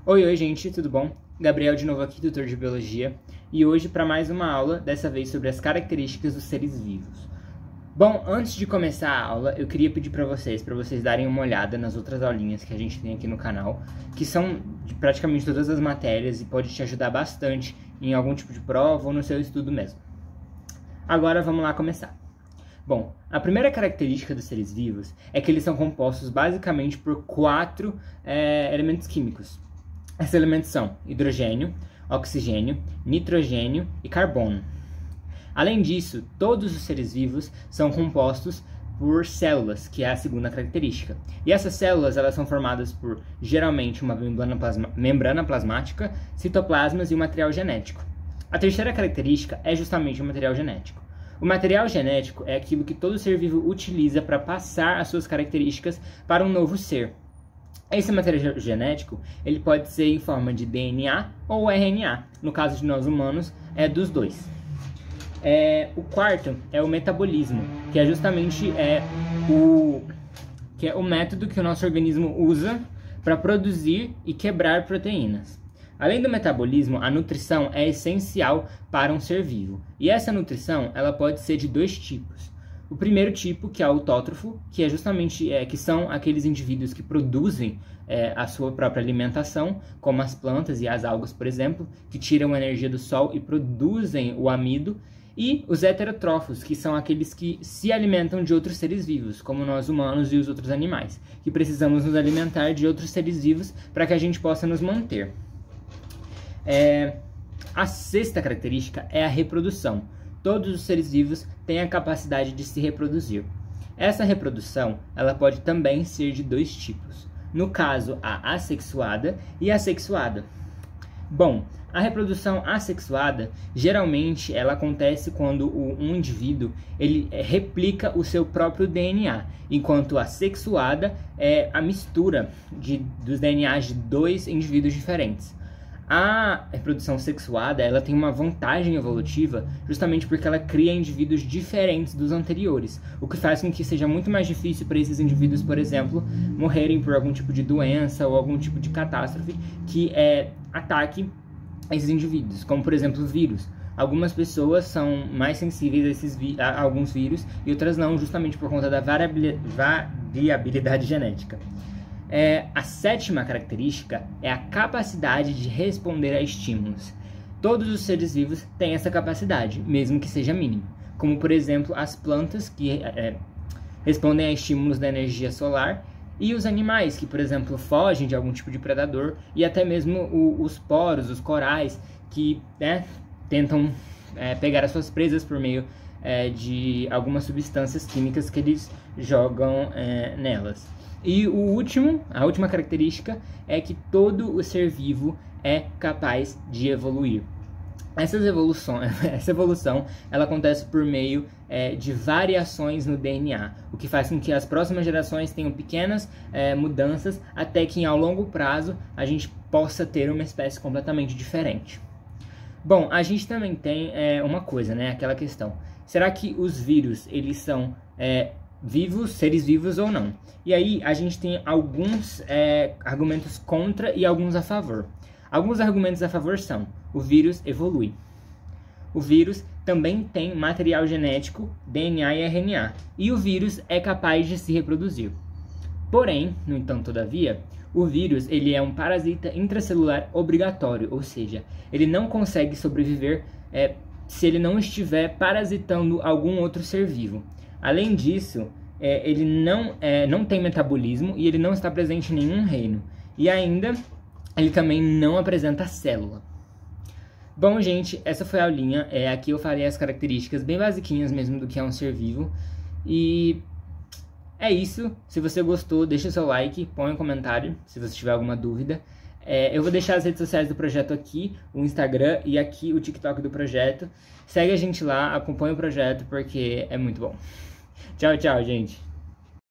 Oi, gente, tudo bom? Gabriel de novo aqui, tutor de Biologia, e hoje para mais uma aula, dessa vez sobre as características dos seres vivos. Bom, antes de começar a aula, eu queria pedir para vocês darem uma olhada nas outras aulinhas que a gente tem aqui no canal, que são de praticamente todas as matérias e pode te ajudar bastante em algum tipo de prova ou no seu estudo mesmo. Agora vamos lá começar. Bom, a primeira característica dos seres vivos é que eles são compostos basicamente por quatro elementos químicos. Esses elementos são hidrogênio, oxigênio, nitrogênio e carbono. Além disso, todos os seres vivos são compostos por células, que é a segunda característica. E essas células elas são formadas por, geralmente, uma membrana plasmática, citoplasmas e um material genético. A terceira característica é justamente o material genético. O material genético é aquilo que todo ser vivo utiliza para passar as suas características para um novo ser. Esse material genético ele pode ser em forma de DNA ou RNA. No caso de nós humanos, é dos dois. O quarto é o metabolismo, que é justamente o método que o nosso organismo usa para produzir e quebrar proteínas. Além do metabolismo, a nutrição é essencial para um ser vivo. E essa nutrição ela pode ser de dois tipos. O primeiro tipo, que é o autótrofo, que é justamente que são aqueles indivíduos que produzem a sua própria alimentação, como as plantas e as algas, por exemplo, que tiram a energia do sol e produzem o amido. E os heterotrófos, que são aqueles que se alimentam de outros seres vivos, como nós humanos e os outros animais, que precisamos nos alimentar de outros seres vivos para que a gente possa nos manter. A sexta característica é a reprodução. Todos os seres vivos têm a capacidade de se reproduzir. Essa reprodução ela pode também ser de dois tipos. No caso, a assexuada e a sexuada. Bom, a reprodução assexuada, geralmente, ela acontece quando um indivíduo ele replica o seu próprio DNA, enquanto a sexuada é a mistura dos DNAs de dois indivíduos diferentes. A reprodução sexuada ela tem uma vantagem evolutiva justamente porque ela cria indivíduos diferentes dos anteriores, o que faz com que seja muito mais difícil para esses indivíduos, por exemplo, morrerem por algum tipo de doença ou algum tipo de catástrofe que ataque esses indivíduos, como por exemplo vírus. Algumas pessoas são mais sensíveis a alguns vírus e outras não, justamente por conta da variabilidade genética. A sétima característica é a capacidade de responder a estímulos. Todos os seres vivos têm essa capacidade, mesmo que seja mínima, como por exemplo as plantas que respondem a estímulos da energia solar e os animais que, por exemplo, fogem de algum tipo de predador e até mesmo os poros, os corais que tentam pegar as suas presas por meio de algumas substâncias químicas que eles jogam nelas. E a última característica é que todo o ser vivo é capaz de evoluir. Essa evolução ela acontece por meio de variações no DNA, o que faz com que as próximas gerações tenham pequenas mudanças, até que ao longo prazo a gente possa ter uma espécie completamente diferente. Bom, a gente também tem uma coisa, aquela questão. Será que os vírus eles são seres vivos ou não? E aí a gente tem alguns argumentos contra e alguns a favor. Alguns argumentos a favor são: o vírus evolui. O vírus também tem material genético, DNA e RNA. E o vírus é capaz de se reproduzir. Porém, no entanto, todavia, o vírus ele é um parasita intracelular obrigatório, ou seja, ele não consegue sobreviver se ele não estiver parasitando algum outro ser vivo. Além disso, ele não tem metabolismo e ele não está presente em nenhum reino. E ainda, ele também não apresenta célula. Bom, gente, essa foi a aulinha. Aqui eu falei as características bem basiquinhas mesmo do que é um ser vivo. E é isso. Se você gostou, deixa o seu like, põe um comentário se você tiver alguma dúvida. Eu vou deixar as redes sociais do projeto aqui, o Instagram e aqui o TikTok do projeto. Segue a gente lá, acompanha o projeto porque é muito bom. Tchau, tchau, gente.